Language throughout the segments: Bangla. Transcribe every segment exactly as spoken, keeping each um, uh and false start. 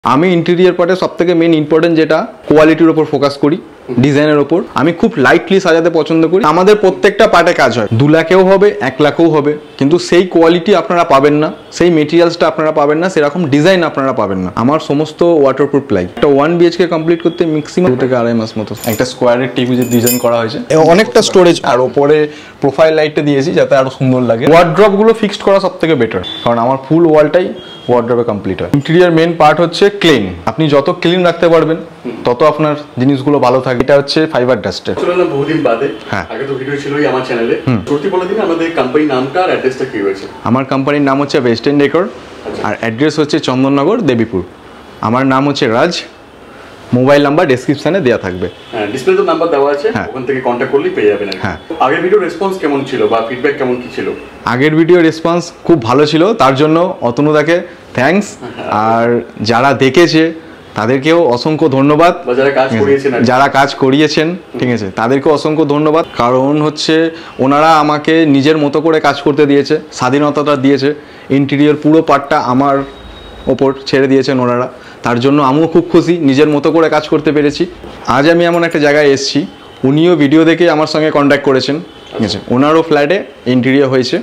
আমি ইন্টেরিয়র পার্টে সবথেকে মেইন ইম্পর্টেন্ট যেটা কোয়ালিটির উপর ফোকাস করি, ডিজাইনের উপর। আমি খুব লাইটলি সাজাতে পছন্দ করি। আমাদের প্রত্যেকটা পার্টে কাজ হয়, দু লাখেও হবে, এক লাখেও হবে, কিন্তু সেই কোয়ালিটি আপনারা পাবেন না, সেই মেটেরিয়ালসটা আপনারা পাবেন না, সেরকম ডিজাইন আপনারা পাবেন না। আমার সমস্ত ওয়াটারপ্রুফ প্লাই। একটা ওয়ান বিএইচকে কমপ্লিট করতে ম্যাক্সিমাম দু থেকে আড়াই মাস মতো। একটা স্কোয়ারের টিভি যে ডিজাইন করা হয়েছে, অনেকটা স্টোরেজ, আর ওপরে প্রোফাইল লাইটটা দিয়েছি যাতে আরো সুন্দর লাগে। ওয়ার্ড্রপ গুলো ফিক্সড করা সব থেকে বেটার, কারণ আমার ফুল ওয়ালটাই ওয়ার্ড্রপে কমপ্লিট হয়। ইন্টেরিয়র মেন পার্ট হচ্ছে ক্লিন। আপনি যত ক্লিন রাখতে পারবেন তত আপনার জিনিসগুলো ভালো থাকবে। এটা হচ্ছে ফাইবার ডাস্টার। চলো না বহুদিন বাদে, হ্যাঁ আগে তো ভিডিও ছিলই আমার চ্যানেলে। সত্যি বলে দিন আমাদের কোম্পানির নামটা আর অ্যাড্রেসটা কি হয়েছে? আমার কোম্পানির নাম হচ্ছে বেস্ট এন্ড ডেকর, আর অ্যাড্রেস হচ্ছে চন্দননগর, দেবীপুর। আমার নাম হচ্ছে রাজ। মোবাইল নাম্বার ডেসক্রিপশনে দেওয়া থাকবে। হ্যাঁ, ডিসপ্লেতে নাম্বার দেওয়া আছে, ওখান থেকে কন্টাক্ট করলেই পেয়ে যাবেন। হ্যাঁ, আগের ভিডিও রেসপন্স কেমন ছিল বা ফিডব্যাক কেমন কি ছিল? আগের ভিডিও রেসপন্স খুব ভালো ছিল, তার জন্য অতনুদাকে থ্যাঙ্কস। আর যারা দেখেছে তাদেরকেও অসংখ্য ধন্যবাদ। যারা কাজ করিয়েছেন যারা কাজ করিয়েছেন ঠিক আছে, তাদেরকেও অসংখ্য ধন্যবাদ। কারণ হচ্ছে ওনারা আমাকে নিজের মতো করে কাজ করতে দিয়েছে, স্বাধীনতাটা দিয়েছে। ইন্টেরিয়র পুরো পার্টটা আমার ওপর ছেড়ে দিয়েছেন ওনারা, তার জন্য আমিও খুব খুশি, নিজের মতো করে কাজ করতে পেরেছি। আজ আমি এমন একটা জায়গায় এসেছি, উনিও ভিডিও দেখে আমার সঙ্গে কন্ট্যাক্ট করেছেন, ঠিক আছে। ওনারও ফ্ল্যাটে ইন্টেরিয়র হয়েছে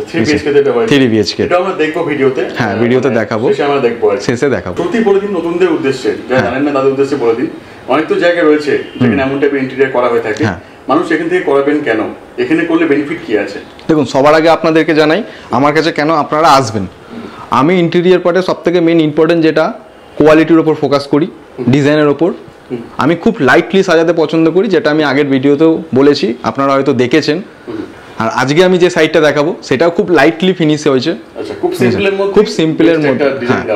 থ্রি বিএইচকে। এটা আমরা দেখবো ভিডিওতে। হ্যাঁ, ভিডিওতে দেখাবো, শেষে আমরা দেখবো, শেষে দেখাবো। প্রতি বলে দিন নতুনদের উদ্দেশ্যে, যারা জানেন না তাদের উদ্দেশ্যে বলে দিন। অনেক তো জায়গা রয়েছে যেখানে এমন টাইপের ইন্টেরিয়র করা হয়ে থাকে, মানুষ এখান থেকে করাবেন কেন, এখানে করলে বেনিফিট কি আছে? দেখুন, সবার আগে আপনাদেরকে জানাই আমার কাছে কেন আপনারা আসবেন। আমি ইন্টেরিয়র পার্টে সবথেকে মেইন ইম্পর্টেন্ট যেটা কোয়ালিটির উপর ফোকাস করি, ডিজাইনের ওপর। আমি খুব লাইটলি সাজাতে পছন্দ করি, যেটা আমি আগের ভিডিওতেও বলেছি, আপনারা হয়তো দেখেছেন। আর আজকে আমি যে সাইডটা দেখাবো সেটাও খুব লাইটলি ফিনিশ হয়েছে, খুব সিম্পলের মধ্যে, খুব সিম্পলের মধ্যে।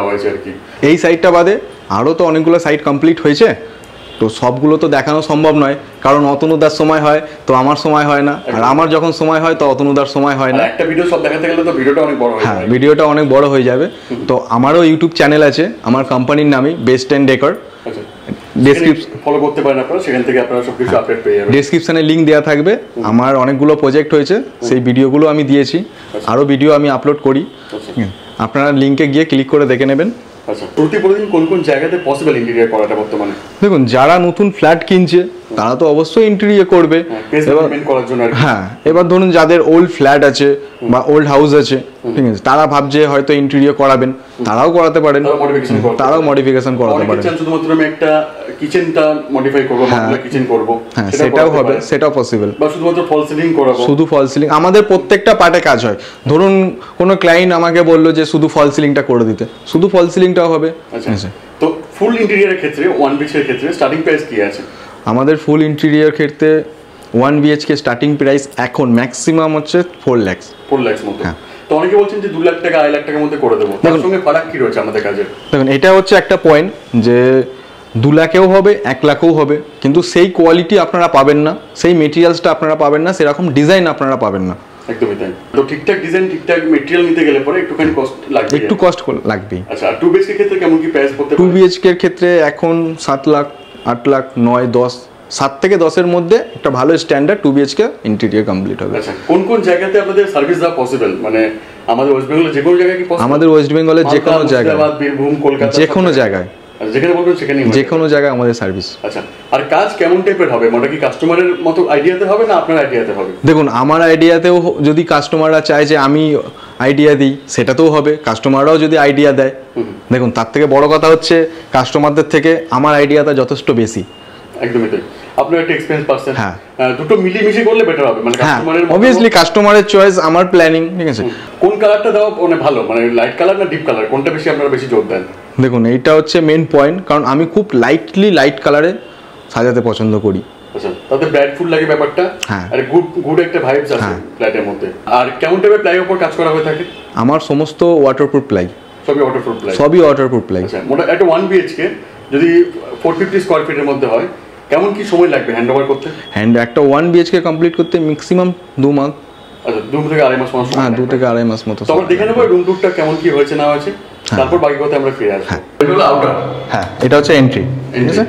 এই সাইডটা বাদে আরও তো অনেকগুলো সাইড কমপ্লিট হয়েছে, তো সবগুলো তো দেখানো সম্ভব নয়, কারণ অতনুদার সময় হয় তো আমার সময় হয় না, আর আমার যখন সময় হয় তো অতনুদার সময় হয় না। একটা ভিডিও সব দেখাতে গেলে তো ভিডিওটা অনেক বড় হয়ে যাবে। হ্যাঁ, ভিডিওটা অনেক বড় হয়ে যাবে। তো আমারও ইউটিউব চ্যানেল আছে, আমার কোম্পানির নামই Best and Decor. Description follow করতে পারেন আপনারা, সেখান থেকে আপনারা সবকিছু আপডেট পেয়ে যাবেন। ডেসক্রিপশনে লিংক দেওয়া থাকবে। আমার অনেকগুলো প্রজেক্ট হয়েছে, সেই ভিডিওগুলো আমি দিয়েছি, আরও ভিডিও আমি আপলোড করি, আপনারা লিংকে গিয়ে ক্লিক করে দেখে নেবেন। আচ্ছা, প্রতিদিন কোন কোন জায়গাতে পসিবল ইন্টেরিয়র করাটা বর্তমানে? দেখুন, যারা নতুন ফ্ল্যাট কিনছে তারা তো অবশ্যই ইন্টেরিয়র করবে। হ্যাঁ, এবার ধরুন যাদের ওল্ড ফ্ল্যাট আছে বা ওল্ড হাউস আছে, ঠিক আছে, তারা ভাবছে হয়তো ইন্টেরিয়র করাবেন, তারাও করাতে পারেন, তারাও মডিফিকেশন করাতে পারেন। শুধুমাত্র আমি একটা কিচেনটা মডিফাই করব, মডুলার কিচেন করব, হ্যাঁ সেটাও হবে, সেটাও পসিবল। বা শুধুমাত্র ফলস সিলিং করাবো, শুধু ফলস সিলিং। আমাদের প্রত্যেকটা পার্টে কাজ হয়। ধরুন কোনো ক্লায়েন্ট আমাকে বললো যে শুধু ফলস সিলিংটা করে দিতে, শুধু ফলস সিলিংটাও হবে। আচ্ছা, তো ফুল ইন্টেরিয়রের ক্ষেত্রে ওয়ান বিএইচকে এর ক্ষেত্রে স্টার্টিং প্রাইস কি আছে? আমাদের ফুল ইন্টেরিয়র ক্ষেত্রে ওয়ান বিএইচকে স্টার্টিং প্রাইস এখন ম্যাক্সিমাম হচ্ছে ফোর লাখ ফোর লাখ মতো। হ্যাঁ, তো অনেকে বলছেন যে দু লাখ টাকা আড়াই লাখ টাকার মধ্যে করে দেবো, তার সঙ্গে ফারাক কি রয়েছে আমাদের কাজে? দেখুন, এটা হচ্ছে একটা পয়েন্ট যে দু লাখেও হবে, এক লাখেও হবে, কিন্তু সেই কোয়ালিটি আপনারা পাবেন না, সেই মেটেরিয়ালসটা আপনারা পাবেন না, সেরকম ডিজাইন আপনারা পাবেন না। একদমই তাই। তো ঠিকঠাক ডিজাইন, ঠিকঠাক মেটেরিয়াল নিতে গেলে পরে একটুখানি কস্ট লাগবে, একটু কস্ট লাগবেই। আচ্ছা, টু বিএইচকে ক্ষেত্রে কেমন কি প্রাইস পড়তে পারে? টু বিএইচকে এর ক্ষেত্রে এখন সাত লাখ, আট লাখ, নয়, দশ, সাত থেকে দশের মধ্যে একটা ভালো standard two BHK interior complete হবে। আচ্ছা, কোন কোন জায়গাতে আপনাদের সার্ভিস দেওয়া পসিবল? মানে আমাদের ওয়েস্ট বেঙ্গলের যে কোনো জায়গায় কি পসিবল? আমাদের ওয়েস্ট বেঙ্গলের যে কোনো জায়গায়, বীরভূম, কলকাতা, যে কোনো জায়গায়, যেখানে বলবেন সেখানেই, যে কোনো জায়গায় আমাদের সার্ভিস। আচ্ছা, আর কাজ কেমন টাইপের হবে? মানে কি কাস্টমারের মতো আইডিয়াতে হবে না আপনার আইডিয়াতে হবে? দেখুন, আমার আইডিয়াতেও যদি কাস্টমাররা চায় যে আমি আইডিয়া দিই, সেটাতেও হবে। কাস্টমাররাও যদি আইডিয়া দেয়, দেখুন তার থেকে বড় কথা হচ্ছে কাস্টমারদের থেকে আমার আইডিয়াটা যথেষ্ট বেশি। একদমই তাই। আপনার একটা এক্সপেরিয়েন্স পারসন, হ্যাঁ, দুটো মিলিয়ে করলে বেটার হবে। মানে কাস্টমারের অবভিয়াসলি কাস্টমারের চয়েস, আমার প্ল্যানিং, ঠিক আছে। কোন কালারটা দেওয়া মানে ভালো, মানে লাইট কালার না ডিপ কালার, কোনটা বেশি আপনারা বেশি জোর দেন? দেখুন, এইটা হচ্ছে মেইন পয়েন্ট, কারণ আমি খুব লাইটলি লাইট কালারে সাজাতে পছন্দ করি। আচ্ছা, তাতে ব্রাইটফুল লাগে ব্যাপারটা, হ্যাঁ, আর গুড গুড একটা ভাইবস আছে ফ্ল্যাটের মধ্যে। আর কেমন টাইপের প্লাই উপর কাজ করা হয়ে থাকে? আমার সমস্ত ওয়াটারপ্রুফ প্লাই। সবই ওয়াটারপ্রুফ প্লাই? সবই ওয়াটারপ্রুফ প্লাই। আচ্ছা, মোটা একটা ওয়ান বিএইচকে যদি ফোর ফিফটি স্কয়ার ফিটের মধ্যে হয়, কেমন কি সময় লাগবে হ্যান্ড ওভার করতে? হ্যান্ড একটা ওয়ান বিএইচকে কমপ্লিট করতে ম্যাক্সিমাম দু মাস। আচ্ছা, দু থেকে আড়াই মাস মাস হ্যাঁ, দু থেকে আড়াই মাস মতো। তো আমরা দেখে নেব রুম টুরটা কেমন কি হয়েছে না হয়েছে, তারপর বাকি কথা আমরা ফিরে আসবো। এটা হলো আউটার। হ্যাঁ, এটা হচ্ছে এন্ট্রি, ঠিক আছে।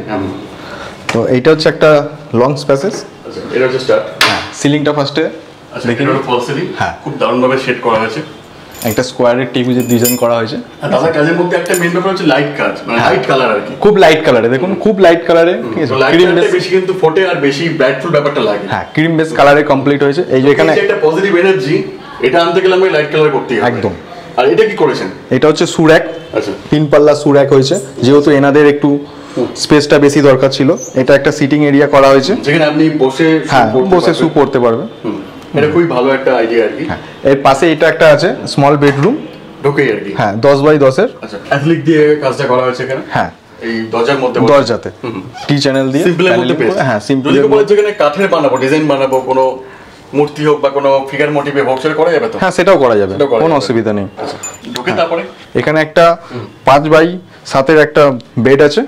তো এইটা হচ্ছে একটা লং স্পেসেস। আচ্ছা, এটা হচ্ছে স্টার্ট। হ্যাঁ, সিলিংটা ফার্স্টে দেখি। এটা হলো ফলস সিলিং। হ্যাঁ, খুব দারুণ ভাবে শেড করা হয়েছে। একটা স্কোয়ারের টিভি ডিজাইন করা হয়েছে। দাদা কাজের মধ্যে একটা মেইন ব্যাপার হচ্ছে লাইট কাজ, মানে লাইট কালার আর কি, খুব লাইট কালারে, দেখুন খুব লাইট কালারে, ক্রিম বেস বেশি কিন্তু ফোটে আর বেশি ব্রাইটফুল ব্যাপারটা লাগে। হ্যাঁ, ক্রিম বেস কালারে কমপ্লিট হয়েছে। এই যে এখানে একটা পজিটিভ এনার্জি, এটা আনতে গেলে আমরা লাইট কালার করতে হবে একদম। আর এটা কি করেছেন? এটা হচ্ছে সুর‍্যাক, আচ্ছা তিন পাল্লা সুর‍্যাক হয়েছে, যেহেতু এনাদের একটু স্পেসটা বেশি দরকার ছিল। এটা একটা সিটিং এরিয়া করা হয়েছে, যেখানে আপনি বসে হ্যাঁ বসে শু পড়তে পারবেন। এটা খুবই ভালো একটা আইডিয়া আর কি। এর পাশে এটা একটা আছে স্মল বেডরুম, ঢোকেই আর কি, হ্যাঁ দশ বাই দশের। আচ্ছা অ্যাথলিক দিয়ে কাজটা করা হয়েছে এখানে, হ্যাঁ এই দরজার মধ্যে, দরজাতে টি চ্যানেল দিয়ে সিম্পলের মধ্যে পেজ। হ্যাঁ সিম্পল। যদি বলে যেখানে কাঠের বানাবো, ডিজাইন বানাবো, কোনো মূর্তি হোক বা কোনো ফিগার মোটিভে হোক, সেটা করা যাবে তো? হ্যাঁ সেটাও করা যাবে, কোনো অসুবিধা নেই। ঢোকে তারপরে এখানে একটা পাঁচ বাই সাতের একটা বেড আছে,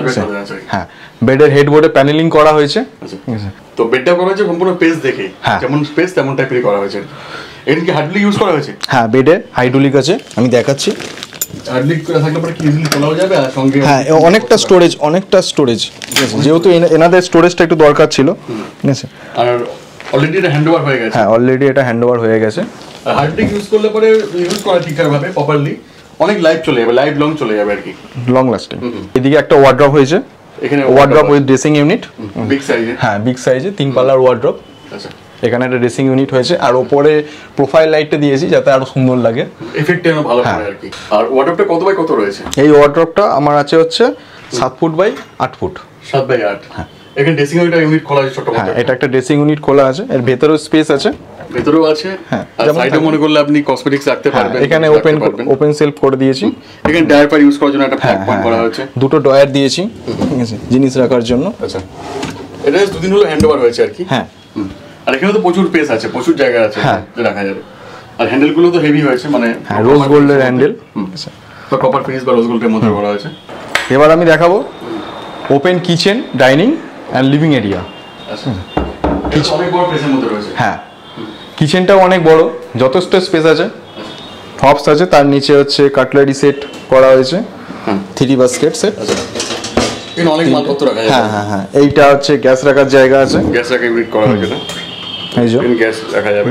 হ্যাঁ বেডের হেডবোর্ডে প্যানেলিং করা হয়েছে। তো বেডটা করা হয়েছে সম্পূর্ণ পেজ দেখে, যেমন স্পেস তেমন টাইপের করা হয়েছে। এখানে কি হাইড্রোলিক ইউজ করা হয়েছে? হ্যাঁ বেডে হাইড্রোলিক আছে, আমি দেখাচ্ছি। হাইড্রোলিক থাকলে পরে কি ইজিলি খোলাও যাবে, আর সঙ্গে হ্যাঁ অনেকটা স্টোরেজ, অনেকটা স্টোরেজ, ঠিক আছে, যেহেতু এনাদের স্টোরেজটা একটু দরকার ছিল, ঠিক আছে। আর অলরেডি এটা হ্যান্ডওভার হয়ে গেছে, হ্যাঁ অলরেডি এটা হ্যান্ডওভার হয়ে গেছে। আর হাইড্রোলিক ইউজ করলে পরে ইউজ করা ঠিকঠাক ভাবে প্রপারলি অনেক লাইফ চলে যাবে, লাইফ লং চলে যাবে আর কি, লং লাস্টিং। এদিকে একটা ওয়ার্ড্রপ হয়েছে, এখানে wardrobe with dressing unit, big সাইজে, হ্যাঁ বিগ সাইজে তিন পাল্লার ওয়ার্ড্রপ। আচ্ছা এখানে একটা ড্রেসিং ইউনিট হয়েছে, আর ওপরে প্রোফাইল লাইটটা দিয়েছি যাতে আরো সুন্দর লাগে, এফেক্টটা আরো ভালো হয় আর কি। আর ওয়ার্ড্রপটা কত বাই কত রয়েছে? এই ওয়ার্ড্রপটা আমার আছে হচ্ছে সাত ফুট বাই আট ফুট, সাত বাই আট। হ্যাঁ এখানে ড্রেসিং ইউনিট খোলা আছে ছোট মতো, এটা একটা ড্রেসিং ইউনিট খোলা আছে, এর ভেতরেও স্পেস আছে, ভেতরেও আছে, হ্যাঁ আর সাইডে মনে করলে আপনি কসমেটিক্স রাখতে পারবেন। এখানে ওপেন ওপেন সেলফ করে দিয়েছি, এখানে ডায়াপার ইউজ করার জন্য একটা প্ল্যাটফর্ম করা হয়েছে, দুটো ডয়ার দিয়েছি, ঠিক আছে, জিনিস রাখার জন্য। আচ্ছা এটা দুদিন হলো হ্যান্ডওভার হয়েছে আর কি। হ্যাঁ আর এখানে তো প্রচুর স্পেস আছে, প্রচুর জায়গা আছে রাখা যাবে। আর হ্যান্ডেলগুলো তো হেভি হয়েছে, মানে রোজ গোল্ডের হ্যান্ডেল, তো কপার ফিনিশ বা রোজ গোল্ডের মধ্যে করা হয়েছে। এবার আমি দেখাবো open kitchen, dining and living area. আচ্ছা কিচেন অনেক বড় স্পেসের মধ্যে রয়েছে, হ্যাঁ কিচেনটাও অনেক বড়, যথেষ্ট স্পেস আছে, হবস আছে, তার নিচে হচ্ছে কাটলারি সেট করা হয়েছে, থ্রি বাস্কেট সেট। এখানে অনেক মালপত্র রাখা যায়, হ্যাঁ হ্যাঁ হ্যাঁ এইটা হচ্ছে গ্যাস রাখার জায়গা আছে, গ্যাস রাখার ইউনিট করা হয়েছে, না এই যে গ্যাস রাখা যাবে।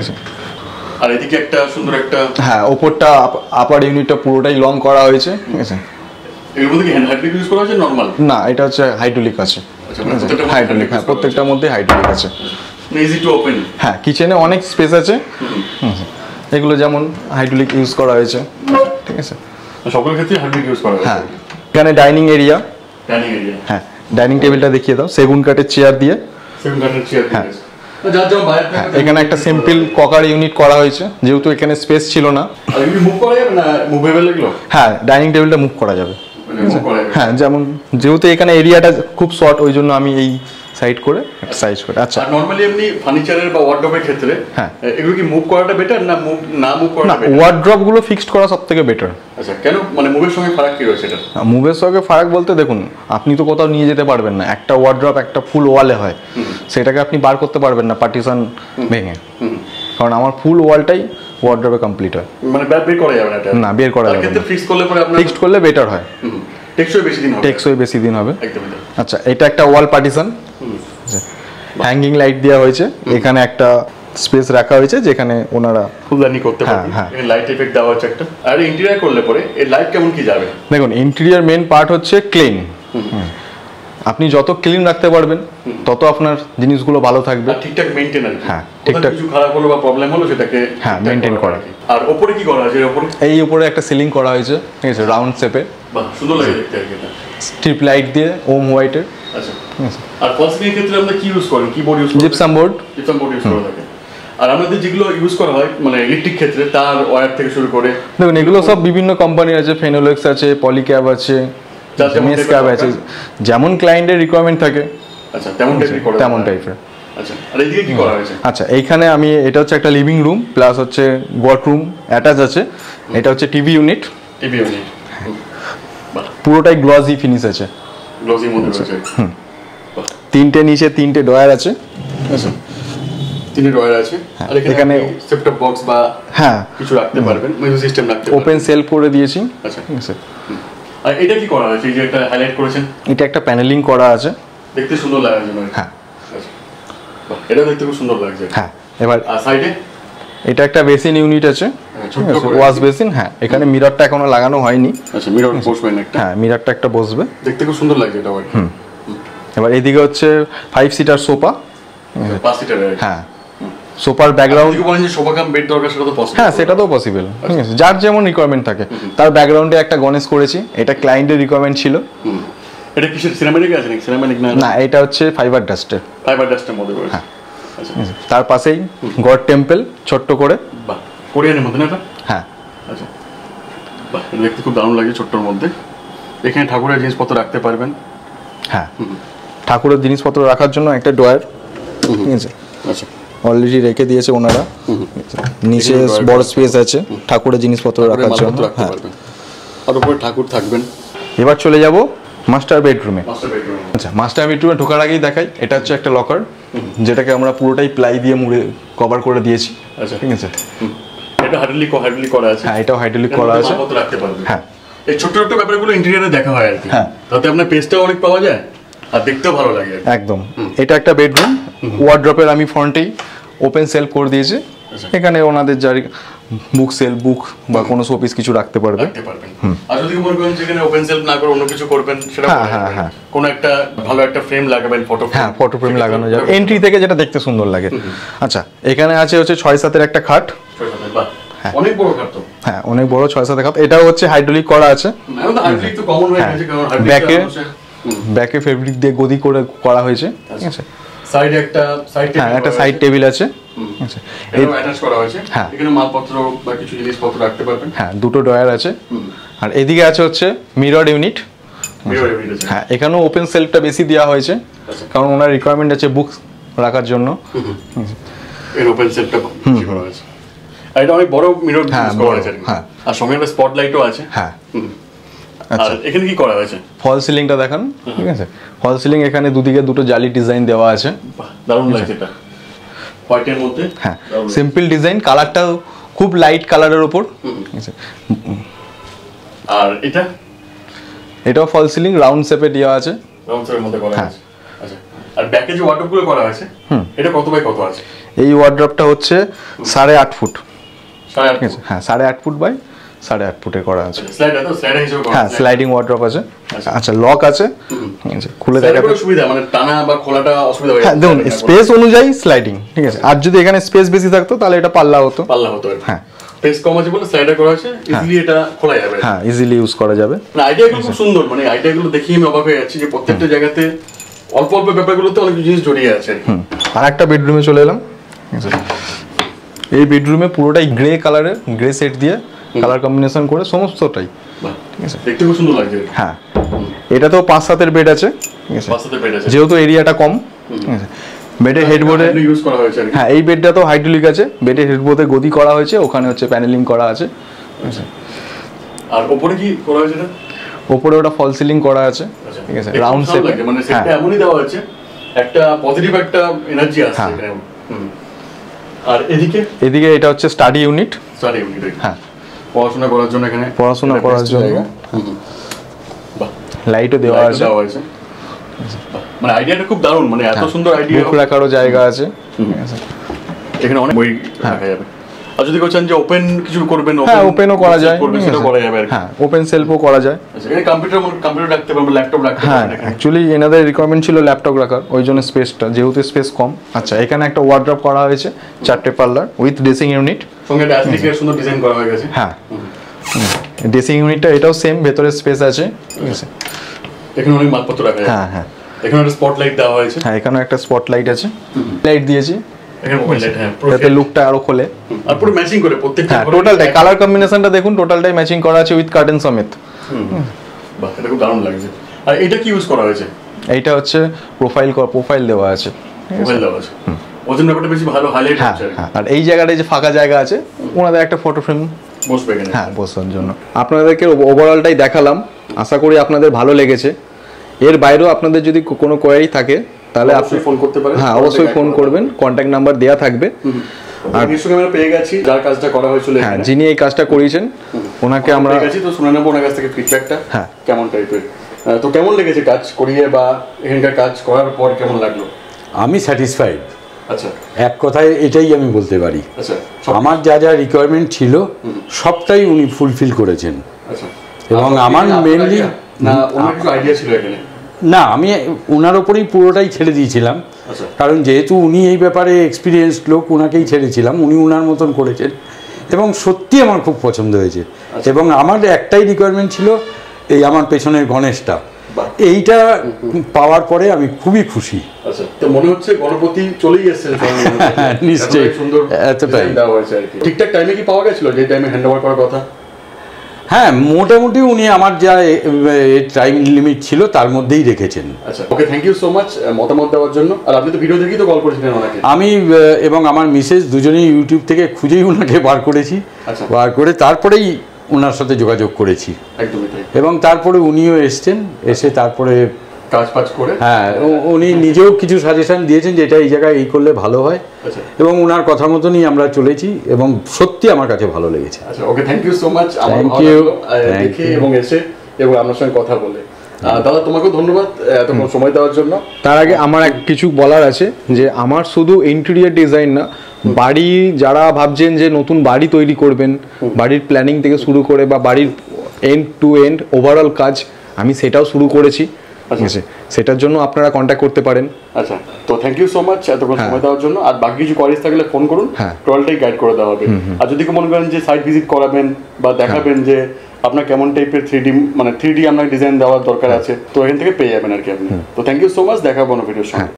আর এদিকে একটা সুন্দর একটা, হ্যাঁ উপরটা আপার ইউনিটটা পুরোটাই লং করা হয়েছে, ঠিক আছে। এর মধ্যে কি হাইড্রোলিক ইউজ করা হয়েছে নরমাল? না এটা হচ্ছে হাইড্রোলিক আছে, হাইড্রোলিক, হ্যাঁ প্রত্যেকটার মধ্যে হাইড্রোলিক আছে, ইজি টু ওপেন। হ্যাঁ কিচেনে অনেক স্পেস আছে, এগুলো যেমন হাইড্রোলিক ইউজ করা হয়েছে, ঠিক আছে, সকল ক্ষেত্রে হাইড্রোলিক ইউজ করা হয়েছে। হ্যাঁ এখানে ডাইনিং এরিয়া, ডাইনিং এরিয়া, হ্যাঁ ডাইনিং টেবিলটা দেখিয়ে দাও, সেগুন কাঠের চেয়ার দিয়ে, সেগুন কাঠের চেয়ার দিয়ে। এখানে একটা সিম্পল ককার ইউনিট করা হয়েছে, যেহেতু এখানে স্পেস ছিল না। আর এমনি মুভ করা যাবে না, মুভেবল এগুলো? হ্যাঁ ডাইনিং টেবিলটা মুভ করা যাবে, হ্যাঁ যেমন যেহেতু এখানে এরিয়াটা খুব শর্ট, ওই জন্য আমি এই সাইড করে একটা সাইজ করে। আচ্ছা আর নরমালি এমনি ফার্নিচারের বা ওয়ার্ড্রপের ক্ষেত্রে হ্যাঁ এগুলো কি মুভ করাটা বেটার না মুভ না মুভ করাটা বেটার? ওয়ার্ড্রপ গুলো ফিক্সড করা সবথেকে বেটার। আচ্ছা কেন, মানে মুভের সঙ্গে ফারাক কি রয়েছে এটা? মুভের সঙ্গে ফারাক বলতে দেখুন, আপনি তো কোথাও নিয়ে যেতে পারবেন না, একটা ওয়ার্ড্রপ একটা ফুল ওয়ালে হয়, সেটাকে আপনি বার করতে পারবেন না পার্টিশন ভেঙে, কারণ আমার ফুল ওয়ালটাই ওয়ার্ড্রপে কমপ্লিট হয়, মানে বের করা যাবে না এটা, না বের করা যাবে না, ফিক্স করলে পরে আপনার ফিক্সড করলে বেটার হয়, টেকসই বেশি দিন হবে, টেকসই বেশি দিন হবে একদম। আচ্ছা এটা একটা ওয়াল পার্টিশন, হ্যাঙ্গিং লাইট দেওয়া হয়েছে, এখানে একটা স্পেস রাখা হয়েছে যেখানে ওনারা ফুলদানি করতে পারবেন, এখানে লাইট এফেক্ট দেওয়া হচ্ছে একটা। আর ইন্টেরিয়র করলে পরে এই লাইট কেমন কি যাবে? দেখুন ইন্টেরিয়র মেন পার্ট হচ্ছে ক্লিন, আপনি যত ক্লিন রাখতে পারবেন তত আপনার জিনিসগুলো ভালো থাকবে, ঠিকঠাক মেইনটেইন আর হ্যাঁ ঠিকঠাক, কিছু খারাপ হলো বা প্রবলেম হলো সেটাকে হ্যাঁ মেইনটেইন করা। আর উপরে কি করা আছে? এর উপরে এই উপরে একটা সিলিং করা হয়েছে, ঠিক আছে, রাউন্ড শেপে, বাহ সুন্দর লাগে দেখতে আর কি, এটা স্ট্রিপ লাইট দিয়ে ওম হোয়াইটের। আচ্ছা আর ফলসিলিং এর ক্ষেত্রে আমরা কি ইউজ করি? কিবোর্ড ইউজ করি, gypsum board, gypsum board use করা থাকে। আর আমাদের যেগুলো ইউজ করা হয় মানে ইলেকট্রিক ক্ষেত্রে, তার ওয়্যার থেকে শুরু করে, দেখুন এগুলো সব বিভিন্ন কোম্পানি আছে, ফেনোলেক্স আছে, পলিক্যাব আছে, মেসক্যাব আছে, যেমন ক্লায়েন্টের রিকোয়ারমেন্ট থাকে আচ্ছা তেমন টাইপের করা, তেমন টাইপের। আচ্ছা আর এইদিকে কি করা হয়েছে? আচ্ছা এইখানে আমি, এটা হচ্ছে একটা লিভিং রুম প্লাস হচ্ছে ওয়ার্করুম অ্যাটাচ আছে, এটা হচ্ছে টিভি ইউনিট, টিভি ইউনিট পুরোটাই গ্লসি ফিনিশ আছে, গ্লসির মধ্যে রয়েছে, হুম তিনটে নিচে তিনটে ডয়ার আছে, আচ্ছা তিনটে ডয়ার আছে। আর এখানে সেটআপ বক্স বা হ্যাঁ কিছু রাখতে পারবেন, মিউজিক সিস্টেম রাখতে পারবেন, ওপেন সেলফ করে দিয়েছি। আচ্ছা ঠিক আছে। আর এটা কি করা হয়েছে? এই যে একটা হাইলাইট করেছেন, এটা একটা প্যানেলিং করা আছে, দেখতে সুন্দর লাগার জন্য, হ্যাঁ এটা দেখতে খুব সুন্দর লাগছে, হ্যাঁ। এবার সাইডে এটা একটা বেসিন ইউনিট আছে, ওয়াশ বেসিন। হ্যাঁ, এখানে মিররটা এখনো লাগানো হয়নি। আচ্ছা, মিরর বসবে না একটা? হ্যাঁ, মিররটা একটা বসবে, দেখতে খুব সুন্দর লাগছে এটা। হুম। এবার এদিকে হচ্ছে ফাইভ সিটার সোফা, পাঁচ সিটার। হ্যাঁ, সোফার ব্যাকগ্রাউন্ড বলেন যে সোফা কাম বেড দরকার, সেটা তো পসিবল। হ্যাঁ, সেটা তো পসিবল, ঠিক আছে, যার যেমন রিকোয়ারমেন্ট থাকে। তার ব্যাকগ্রাউন্ডে একটা গণেশ করেছি, এটা ক্লায়েন্টের রিকোয়ারমেন্ট ছিল। এটা কিসের, সিরামিক আছে নাকি? সিরামিক না, না, এটা হচ্ছে ফাইবার ডাস্টের। ফাইবার ডাস্টের মধ্যে করেছে। হ্যাঁ, আচ্ছা। তার পাশেই গড টেম্পল ছোট্ট করে, বাহ, কোরিয়ানের মধ্যে না এটা? হ্যাঁ। আচ্ছা, বাহ, এটা দেখতে খুব দারুণ লাগে ছোট্টর মধ্যে। এখানে ঠাকুরের জিনিসপত্র রাখতে পারবেন। হ্যাঁ, ঠাকুরের জিনিসপত্র রাখার জন্য একটা ড্রয়ার, ঠিক আছে, আচ্ছা, অলরেডি রেখে দিয়েছে ওনারা। নিচে বড় স্পেস আছে ঠাকুরের জিনিসপত্র রাখার জন্য। হ্যাঁ, আর উপরে ঠাকুর থাকবেন। এবার চলে যাব মাস্টার বেডরুমে। Master bedroom. আচ্ছা, মাস্টার বেডরুমে ঢোকার আগেই দেখাই, এটা হচ্ছে একটা লকার, যেটাকে আমরা পুরোটাই প্লাই দিয়ে মুড়ে কভার করে দিয়েছি। আচ্ছা, ঠিক আছে। এটা হাইড্রোলিক হাইড্রোলিক করা আছে। হ্যাঁ, এটাও হাইড্রোলিক করা আছে। কত রাখতে পারবেন। হ্যাঁ, এই ছোট ছোট ব্যাপারগুলো ইন্টেরিয়রে দেখা হয় আর কি। হ্যাঁ, তাতে আপনার পেজটাও অনেক পাওয়া যায় আর দেখতেও ভালো লাগে। একদম। এটা একটা বেডরুম, ওয়ার্ড্রপের আমি ফ্রন্টেই ওপেন সেলফ করে দিয়েছি। এখানে ওনাদের যার বুক সেল, বুক বা কোনো শোপিস কিছু রাখতে পারবে। আর যদি মনে করেন যেখানে ওপেন সেলফ না করে অন্য কিছু করবেন, সেটা হ্যাঁ হ্যাঁ, কোনো একটা ভালো একটা ফ্রেম লাগাবেন, ফটো ফ্রেম। হ্যাঁ, ফটো ফ্রেম লাগানো যাবে এন্ট্রি থেকে, যেটা দেখতে সুন্দর লাগে। আচ্ছা, এখানে আছে হচ্ছে ছয় সাতের একটা খাট। অনেক বড় খাট তো। হ্যাঁ, অনেক বড় ছয় সাতের খাট। এটাও হচ্ছে হাইড্রোলিক করা আছে। হাইড্রোলিক তো কমন হয়ে গেছে, কারণ ব্যাকে ব্যাকে ফেব্রিক দিয়ে গদি করে করা হয়েছে। ঠিক আছে, সাইডে একটা সাইড টেবিল, হ্যাঁ, একটা সাইড টেবিল আছে। আচ্ছা, এটা অ্যাটাচ করা হয়েছে। হ্যাঁ, এখানে মালপত্র বা কিছু জিনিসপত্র রাখতে পারবেন। হ্যাঁ, দুটো ড্রয়ার আছে। আর এদিকে আছে হচ্ছে মিরর ইউনিট। মিরর ইউনিট আছে। হ্যাঁ, এখানেও ওপেন সেলফটা বেশি দেওয়া হয়েছে, কারণ ওনার রিকোয়ারমেন্ট আছে বুক রাখার জন্য। এর ওপেন সেলফটা বেশি করা হয়েছে। আর এটা অনেক বড় মিরর ইউজ করা হয়েছে। হ্যাঁ, আর সঙ্গে একটা স্পটলাইটও আছে। হ্যাঁ। আচ্ছা, এখানে কি করা হয়েছে? ফল সিলিংটা দেখান। ঠিক আছে, ফল সিলিং এখানে দুদিকে দুটো জালি ডিজাইন দেওয়া আছে। দারুণ লাগছে এটা, হোয়াইটের মধ্যে। হ্যাঁ, সিম্পল ডিজাইন, কালারটাও খুব লাইট কালারের উপর। আর এটা এটাও ফল সিলিং, রাউন্ড শেপে দেওয়া আছে। রাউন্ড শেপের মধ্যে করা আছে। আচ্ছা, আর ব্যাকে যে ওয়ার্ডরোবগুলো করা আছে, এটা কত বাই কত আছে? এই ওয়ার্ডরোবটা হচ্ছে সাড়ে আট ফুট। সাড়ে আট? হ্যাঁ, সাড়ে আট ফুট বাই সাড়ে আট ফুটে করা আছে। স্লাইডার তো, স্লাইডার হিসেবে করা। হ্যাঁ, স্লাইডিং ওয়ার্ডরোব আছে। আচ্ছা, লক আছে। ঠিক আছে, খুলে দেখাতে সুবিধা, মানে টানা বা খোলাটা অসুবিধা হয়। হ্যাঁ, দেখুন স্পেস অনুযায়ী স্লাইডিং। ঠিক আছে, আর যদি এখানে স্পেস বেশি থাকতো তাহলে এটা পাল্লা হতো। পাল্লা হতো। হ্যাঁ, স্পেস কম আছে বলে স্লাইডার করা আছে, ইজিলি এটা খোলা যাবে। হ্যাঁ, ইজিলি ইউজ করা যাবে। না, আইডিয়াগুলো খুব সুন্দর, মানে আইডিয়াগুলো দেখেই আমি অবাক হয়ে যাচ্ছি যে প্রত্যেকটা জায়গাতে অল্প অল্প ব্যাপারগুলোতে অনেক জিনিস জড়িয়ে আছে। আর একটা বেডরুমে চলে এলাম। এই বেডরুমে পুরোটাই গ্রে কালারের, গ্রে সেট দিয়ে কালার কম্বিনেশন করে সমস্তটাই। ঠিক আছে, দেখতে খুব সুন্দর লাগছে। হ্যাঁ, এটা তো পাঁচ সাতের বেড আছে। ঠিক আছে, পাঁচ সাতের বেড আছে, যেহেতু এরিয়াটা কম। ঠিক আছে, বেডের হেডবোর্ডে ইউজ করা হয়েছে। হ্যাঁ, এই বেডটা তো হাইড্রোলিক আছে, বেডের হেডবোর্ডে গদি করা হয়েছে, ওখানে হচ্ছে প্যানেলিং করা আছে। আর উপরে কি করা হয়েছে? এটা উপরে ওটা ফল সিলিং করা আছে। ঠিক আছে, রাউন্ড শেপ, মানে সেটটা এমনই দেওয়া আছে, একটা পজিটিভ একটা এনার্জি আসছে এখানে। আর এদিকে এদিকে এটা হচ্ছে স্টাডি ইউনিট। স্টাডি ইউনিট, হ্যাঁ, পড়াশোনা করার জন্য এখানে পড়াশোনা করার জন্য বাহ, লাইটও দেওয়া আছে। মানে আইডিয়াটা খুব দারুণ, মানে এত সুন্দর আইডিয়া। বুক রাখারও জায়গা আছে। ঠিক আছে, এখানে অনেক বই রাখা যাবে। আর যদি চান যে ওপেন কিছু করবেন, হ্যাঁ, ওপেনও করা যায়, সেটা করা যাবে। হ্যাঁ, ওপেন সেলফও করা যায়। আচ্ছা, এখানে কম্পিউটার কম্পিউটার রাখতে পারবেন, ল্যাপটপ রাখতে পারবেন। হ্যাঁ, অ্যাকচুয়ালি এনাদের রিকোয়ারমেন্ট ছিল ল্যাপটপ রাখার, ওই জন্য স্পেসটা, যেহেতু স্পেস কম। আচ্ছা, এখানে একটা ওয়ার্ড্রপ করা হয়েছে, চারটে পাল্লার উইথ ড্রেসিং ইউনিট, সঙ্গে একটা অ্যাসলিকের সুন্দর ডিজাইন করা হয়ে গেছে। হ্যাঁ, ড্রেসিং ইউনিটটা এটাও সেম, ভেতরে স্পেস আছে। ঠিক আছে, এখানে অনেক মালপত্র রাখা যায়। হ্যাঁ হ্যাঁ, এখানে একটা স্পটলাইট দেওয়া হয়েছে। হ্যাঁ, এখানে একটা স্পটলাইট আছে, লাইট দিয়েছি। এখানে মোবাইল লাইট, হ্যাঁ, যাতে লুকটা আরো খোলে। আর পুরো ম্যাচিং করে প্রত্যেকটা, হ্যাঁ, টোটালটাই কালার কম্বিনেশনটা দেখুন, টোটালটাই ম্যাচিং করা আছে উইথ কার্টেন সমেত। বাহ, এটা খুব দারুণ লাগছে। আর এটা কি ইউজ করা হয়েছে? এইটা হচ্ছে প্রোফাইল প্রোফাইল দেওয়া আছে। প্রোফাইল দেওয়া আছে, ওজন ব্যাপারটা বেশি ভালো হাইলাইট হচ্ছে। হ্যাঁ, আর এই জায়গাটায় যে ফাঁকা জায়গা আছে, ওনাদের একটা ফটো ফ্রেম বসবে এখানে। হ্যাঁ, বসার জন্য। আপনাদেরকে ওভারঅলটাই দেখালাম, আশা করি আপনাদের ভালো লেগেছে। এর বাইরেও আপনাদের যদি কোনো কোয়ারি থাকে তাহলে আপনি ফোন করতে পারেন। হ্যাঁ, অবশ্যই ফোন করবেন, কন্ট্যাক্ট নাম্বার দেওয়া থাকবে। আর নিশ্চয়ই আমরা পেয়ে গেছি যার কাজটা করা হয়েছিল, হ্যাঁ, যিনি এই কাজটা করিয়েছেন ওনাকে আমরা পেয়ে গেছি। তো শুনে নেবো ওনার কাছ থেকে ফিডব্যাকটা, হ্যাঁ, কেমন টাইপের। তো কেমন লেগেছে কাজ করিয়ে বা এখানকার কাজ করার পর কেমন লাগলো? আমি স্যাটিসফাইড। আচ্ছা, এক কথায় এটাই আমি বলতে পারি। আচ্ছা, আমার যা যা রিকোয়ারমেন্ট ছিল সবটাই উনি ফুলফিল করেছেন। আচ্ছা, এবং আমার মেনলি না অন্য কিছু আইডিয়া ছিল এখানে? না, আমি ওনার ওপরেই পুরোটাই ছেড়ে দিয়েছিলাম, কারণ যেহেতু উনি এই ব্যাপারে এক্সপিরিয়েন্সড লোক, ওনাকেই ছেড়েছিলাম, উনি ওনার মতন করেছেন এবং সত্যি আমার খুব পছন্দ হয়েছে। এবং আমার একটাই রিকোয়ারমেন্ট ছিল, এই আমার পেছনের গণেশটা, এইটা পাওয়ার পরে আমি খুবই খুশি। আচ্ছা, তো মনে হচ্ছে গণপতি চলেই এসেছে। নিশ্চয়ই, সুন্দর এতটাই দেওয়া হয়েছে আর কি। ঠিকঠাক টাইমে কি পাওয়া গেছিল যে টাইমে হ্যান্ড ওভার করার কথা? হ্যাঁ, মোটামুটি উনি আমার যা টাইম লিমিট ছিল তার মধ্যেই রেখেছেন। আচ্ছা, okay, thank you so much মতামত দেওয়ার জন্য। আর আপনি তো ভিডিও দেখেই তো কল করেছিলেন ওনাকে। আমি এবং আমার মিসেস দুজনেই ইউটিউব থেকে খুঁজেই ওনাকে বার করেছি, বার করে তারপরেই ওনার সাথে যোগাযোগ করেছি। একদমই তাই। এবং তারপরে উনিও এসছেন, এসে তারপরে কাজ পাজ করে, হ্যাঁ, উনি নিজেও কিছু সাজেশন দিয়েছেন যেটা এই জায়গায় এই করলে ভালো হয়, এবং ওনার কথা মতনই আমরা চলেছি এবং সত্যি আমার কাছে ভালো লেগেছে। আচ্ছা, okay, thank you so much. Thank you দেখে এবং এসে এবং আপনার সঙ্গে কথা বলে। দাদা, তোমাকেও ধন্যবাদ এতক্ষণ সময় দেওয়ার জন্য। তার আগে আমার এক কিছু বলার আছে, যে আমার শুধু ইন্টেরিয়র ডিজাইন না, বাড়ি যারা ভাবছেন যে নতুন বাড়ি তৈরি করবেন, বাড়ির প্ল্যানিং থেকে শুরু করে বা বাড়ির এন্ড টু এন্ড ওভারঅল কাজ আমি সেটাও শুরু করেছি। সেটার জন্য আপনারা কন্ট্যাক্ট করতে পারেন। আচ্ছা, তো থ্যাংক ইউ সো মাচ এতক্ষণ সময় দেওয়ার জন্য। আর বাকি কিছু কোয়ারিজ থাকলে ফোন করুন, টোটালটাই গাইড করে দেওয়া হবে। আর যদি মনে করেন যে সাইট ভিজিট করাবেন বা দেখাবেন যে আপনার কেমন টাইপের থ্রি ডি মানে থ্রি ডি আপনার ডিজাইন দেওয়ার দরকার আছে, তো এখান থেকে পেয়ে যাবেন আর কি আপনি। তো থ্যাংক ইউ সো মাচ, দেখা হবে অন্য ভিডিওর সঙ্গে।